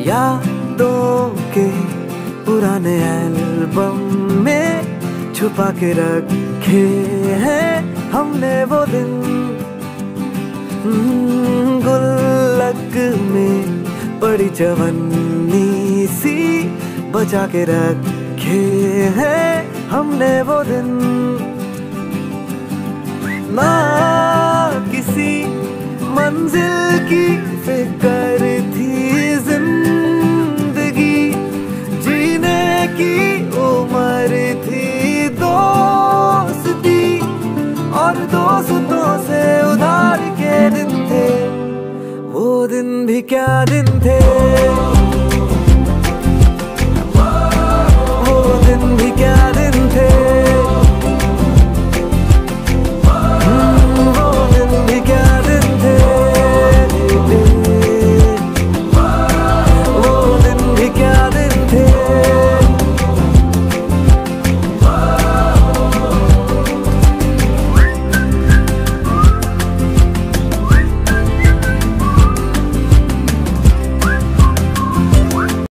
यादों के पुराने एल्बम में छुपा के रखे हैं हमने वो दिन। गुल्लक में पड़ी चवन्नी सी बचा के रखे हैं हमने वो दिन। ना किसी मंजिल की फिक्र थी जिंदगी, जीने की उम्र थी दोस्ती, और दोस्तों से उधार के दिन थे वो दिन भी क्या दिन थे, वो दिन भी क्या